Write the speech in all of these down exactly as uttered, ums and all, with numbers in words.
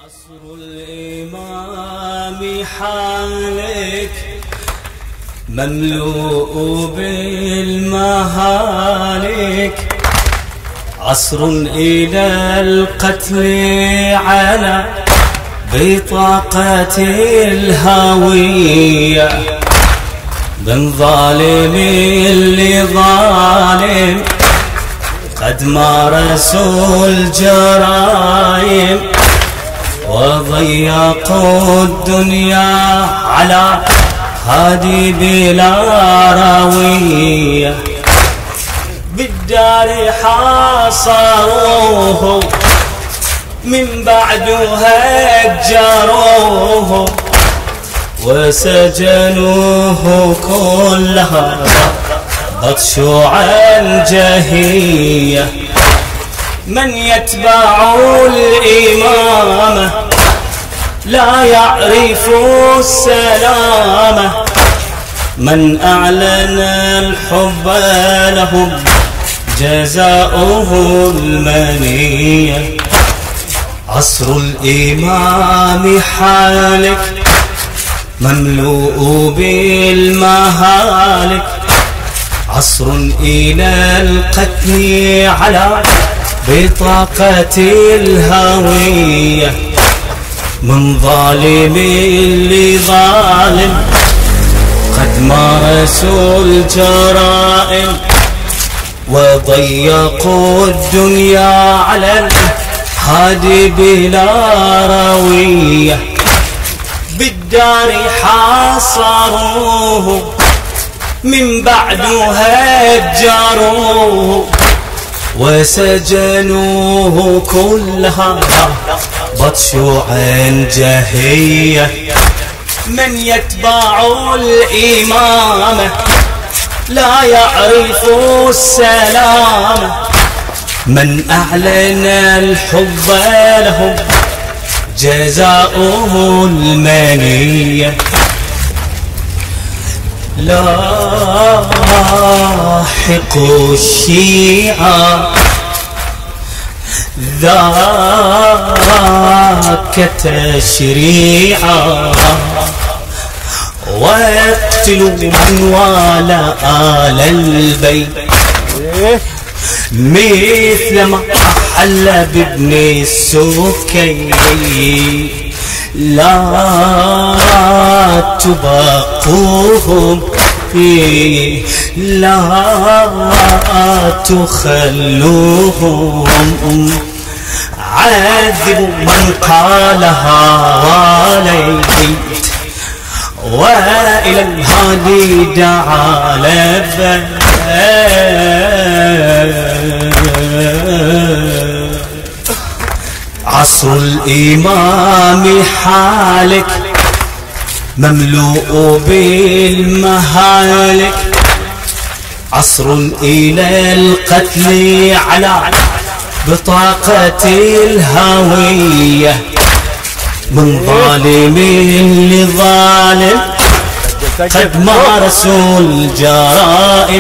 عصر الإمام حالك مملوء بالمهالك، عصر إلى القتل على بطاقة الهوية، من ظالم لظالم قد مارسوا الجرائم، وضيقوا الدنيا على هادي بلا راوية، بالدار حاصروه من بعد هجروه، وسجنوه كلها بطشوعا جهية، من يتبع الإمامة لا يعرف السلامة، من أعلن الحب لهم جزاؤه المنية. عصر الإمام حالك مملوء بالمهالك، عصر إلى القتل على بطاقة الهوية، من ظالم لظالم قد مارسوا الجرائم، وضيقوا الدنيا على الهادي بلا روية، بالدار حاصروه من بعد هجروه، وسجنوه كلها بطشوعا جهية، من يتبع الإمامة لا يعرف السلامة، من أعلن الحب لهم جزاؤه المنية. لاحق الشيعة ذاك تشريعا، واقتلوا من والى آل البيت مثل ما حل بابن السكين، لا تبقوهم لا تخلوهم، عذبوا من قالها وليت، وإلى الهادي دعا لبيك. عصر الإمام حالك مملوء بالمهالك، عصر إلى القتل على بطاقة الهوية، من ظالم لظالم قد مارسوا الجرائم،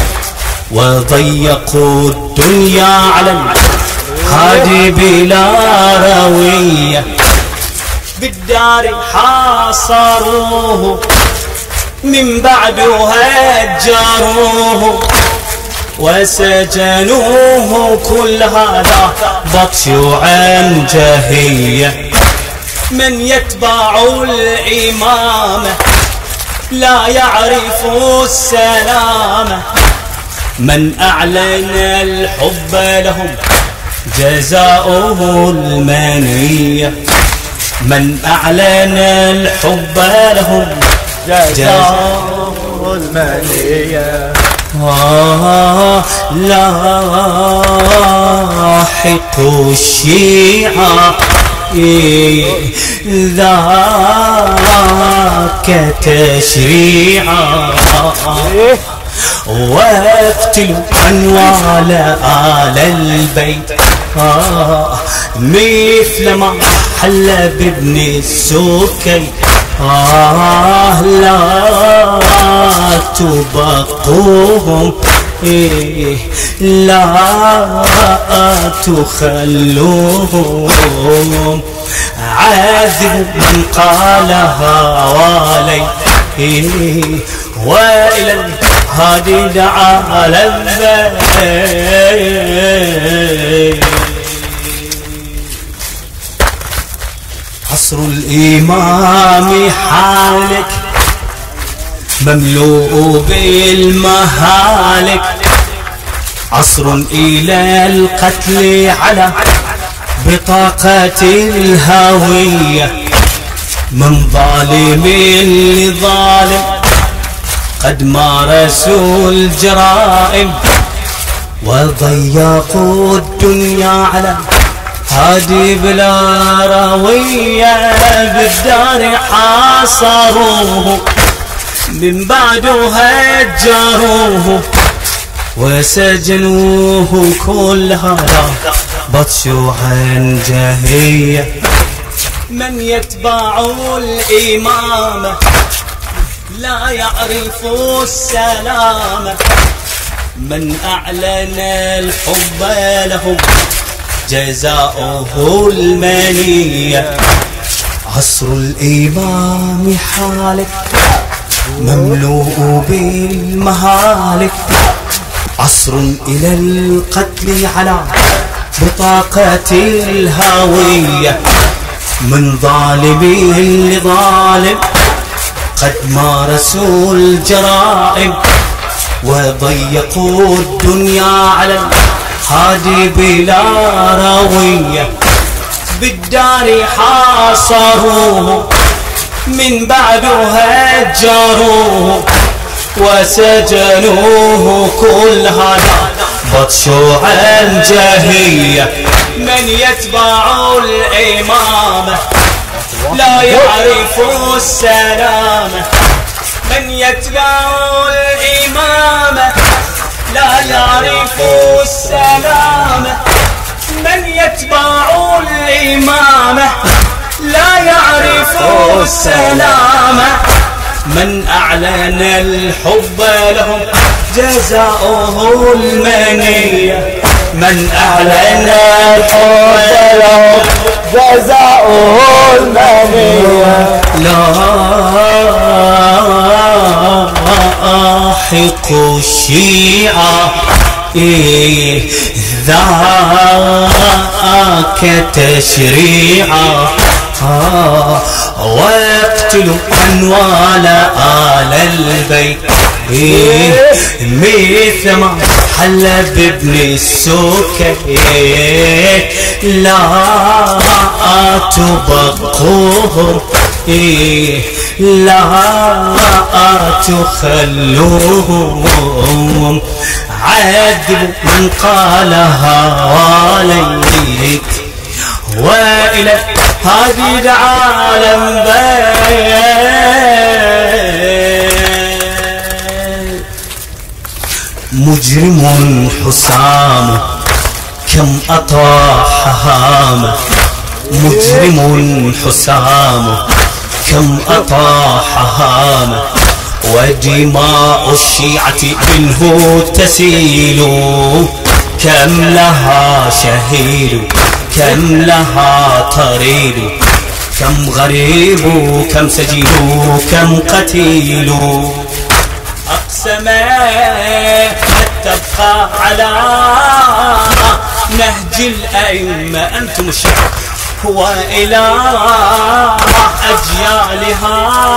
وضيقوا الدنيا على الهادي بلا روية، بالدار حاصروه من بعد هجروه، وسجنوه كل هذا بطشوعا جهية، من يتبع الإمامة لا يعرف السلامة، من أعلن الحب لهم جزاؤه المنية، من أعلن الحب لهم جزاؤه المنية. آه لاحق الشيعة ذاك تشريعا، واقتلوا من والى آل البيت آه مثل ما حل بابن السكين، آه لا تبقوهم لا تخلوهم، عاذب من قالها والي وإلى الهادي دعا لبيك. عصر الإمام حالك مملوء بالمهالك، عصر إلى القتل على بطاقة الهوية، من ظالم لظالم قد مارسوا الجرائم، وضيقوا الدنيا على هادي بلا راوية، بالدار حاصروه من بعد هجروه وسجنوه، كل هذا بطشوا عن جهية. من يتبع الإمامة لا يعرف السلامة، من أعلن الحب لهم جزاؤه المنية. عصر الإمام حالك مملوء بالمهالك، عصر إلى القتل على بطاقة الهوية، من ظالم لظالم قد مارسوا الجرائم، وضيقوا الدنيا على الهادي بلا راوية، بالدار حاصروه من بعد هجروه وسجنوه، كل هذا بطشوا عن جهية. من يتبع الإمامة لا يعرف السلامة، من يتبع الإمامة لا يعرف السلامة، من يتبع الإمامة لا يعرف السلامة، من أعلن الحب لهم جزاؤه المنية، من أعلن الحب لهم جزاؤه المنية. لاحق الشيعة ذاك تشريعا، واقتلوا أنوال آل البيت مثل ما حل بابن السكيت، لا تبقوهم لا تخلوهم، عذبوا من قالها واليك، وإلى هذه العالم بيت. مجرم حسام كم أطاح هامه، مجرم حسام كم أطاح هامه، ودماء الشيعة منه تسيل، كم لها شهيد كم لها طريد، كم غريب كم سجين كم قتيل. أقسم أن تبقى على نهج الأئمة أنتم الشيعة، وإلى أجيالها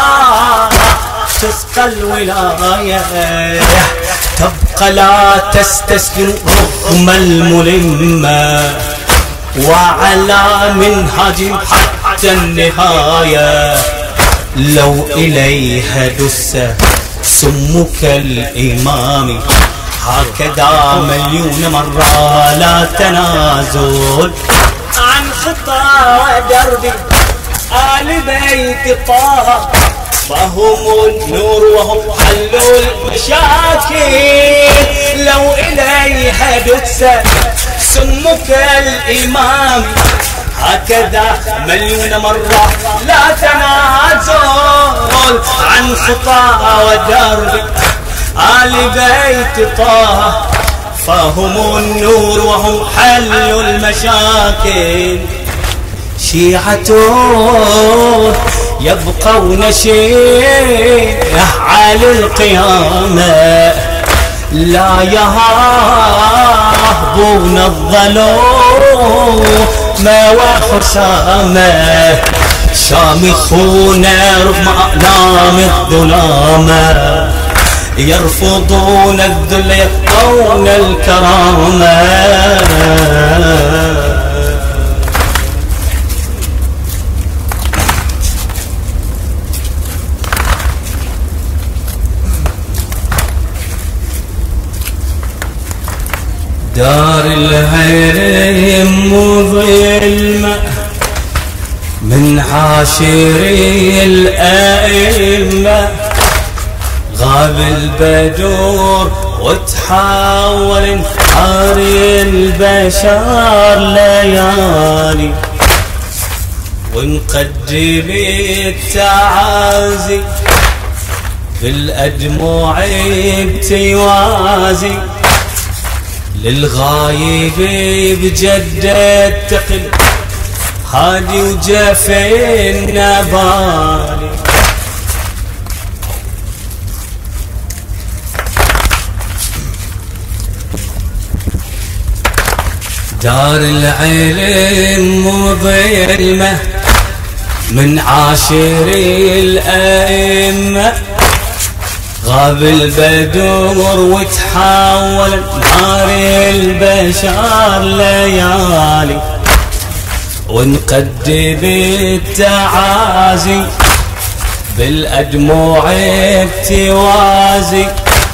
تسقى الولاية، تبقى لا تستسلم رغم الملمة، وعلى منهج حتى النهاية. لو إليها دس سمك الإمام، هكذا مليون مرة لا تنازل عن خطى ودرب آل بيت طه، فهم النور وهم حل المشاكل. لو إليها دس سمك الإمام، هكذا مليون مرة لا تنازل عن خطى ودرب آل بيت طه، فهم النور وهم حل المشاكل. شيعته يبقون شيعة على القيامة، لا يهابون الظلوم وحسامة، شامخون رغم أعلام الظلامة، يرفضون الذل يبقون الكرامة. دار الهرم مظلمة من عاشري الأئمة، غاب البدور وتحول انحار البشر ليالي، ونقدم التعازي بالأدموع بتوازي، للغايب بجدة تقل هادي وجفنا بالي. دار العلم مظلمة من عاشري الأئمة، غاب البدور وتحول نار البشر ليالي، ونقدم التعازي بالأدموع بتوازي،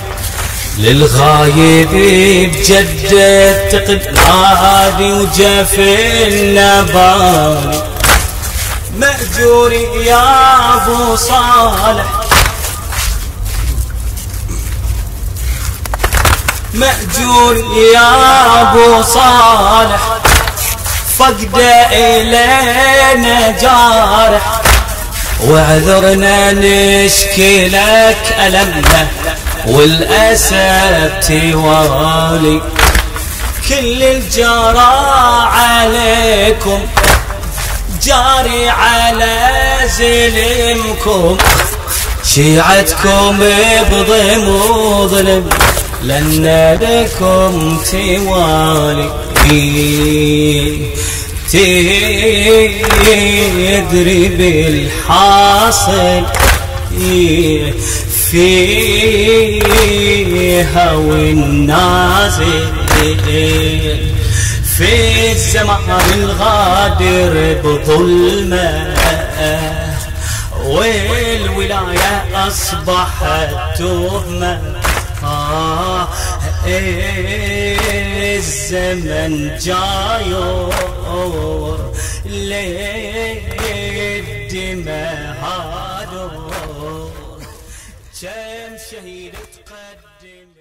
للغايب بجدة تقد هادي وجفنا بالي. مأجوري يا أبو صالح، مأجور يا أبو صالح، فقد إلينا جارح، واعذرنا نشكي لك ألمنا والأسى توالي. كل الجرى عليكم جاري على زلمكم، شيعتكم بظلم وظلم لن لكم توالي. تدري بالحاصل فيها والنازل، في الزمان الغادر بظلمه، والولاية أصبحت تهمة. آه الزمن جايور للدماء هادور، كم شهيد تقدم